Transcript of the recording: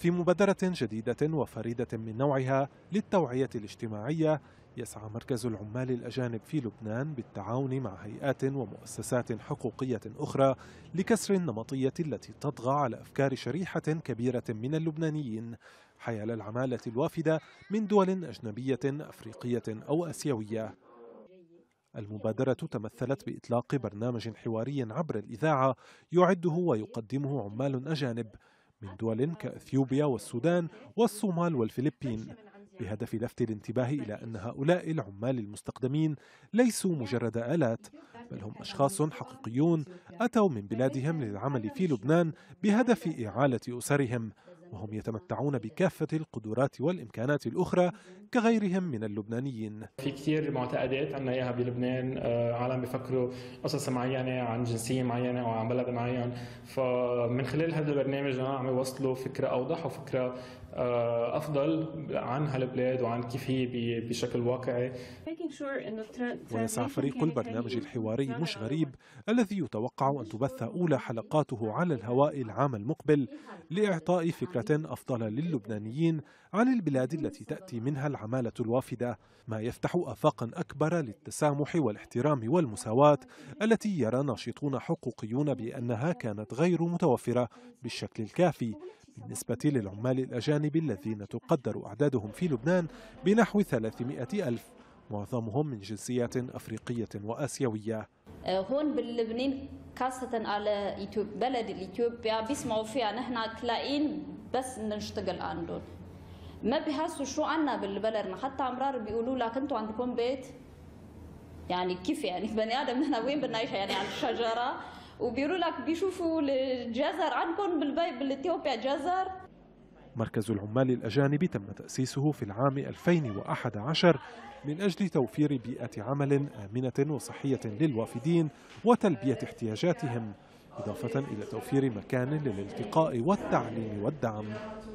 في مبادرة جديدة وفريدة من نوعها للتوعية الاجتماعية، يسعى مركز العمال الأجانب في لبنان بالتعاون مع هيئات ومؤسسات حقوقية أخرى لكسر النمطية التي تطغى على أفكار شريحة كبيرة من اللبنانيين حيال العمالة الوافدة من دول أجنبية أفريقية أو آسيوية. المبادرة تمثلت بإطلاق برنامج حواري عبر الإذاعة يعده ويقدمه عمال أجانب من دول كأثيوبيا والسودان والصومال والفلبين، بهدف لفت الانتباه إلى أن هؤلاء العمال المستخدمين ليسوا مجرد آلات، بل هم أشخاص حقيقيون أتوا من بلادهم للعمل في لبنان بهدف إعالة أسرهم، وهم يتمتعون بكافة القدرات والإمكانات الأخرى كغيرهم من اللبنانيين. في كثير معتقدات عنا إياها بلبنان، عالم بيفكروا قصص معينة عن جنسية معينة أو عن بلد معين، فمن خلال هذا البرنامج عم يوصلوا فكرة أوضح وفكرة أفضل عن هالبلاد وعن كيف هي بشكل واقعي. ويسعى فريق البرنامج الحواري مش غريب الذي يتوقع أن تبث أولى حلقاته على الهواء العام المقبل لإعطاء فكرة أفضل للبنانيين عن البلاد التي تأتي منها العمالة الوافدة، ما يفتح آفاقا أكبر للتسامح والاحترام والمساواة التي يرى ناشطون حقوقيون بأنها كانت غير متوفرة بالشكل الكافي بالنسبة للعمال الأجانب الذين تقدر أعدادهم في لبنان بنحو 300 ألف، معظمهم من جنسيات أفريقية وآسيوية. هون باللبنان خاصة على بلد إثيوبيا بيسمعوا فيها نحن تلاقين بس نشتغل عندهم، ما بيحسوا شو عنا بالبلدنا، حتى عمرار بيقولوا لك انتوا عندكم بيت، يعني كيف يعني بني آدم نحن وين بدنا نعيش يعني على الشجرة، وبيقولوا لك بيشوفوا الجزر عندكم بالبيت بالإثيوبيا جزر. مركز العمال الأجانب تم تأسيسه في العام 2011 من أجل توفير بيئة عمل آمنة وصحية للوافدين وتلبية احتياجاتهم، إضافة إلى توفير مكان للالتقاء والتعليم والدعم.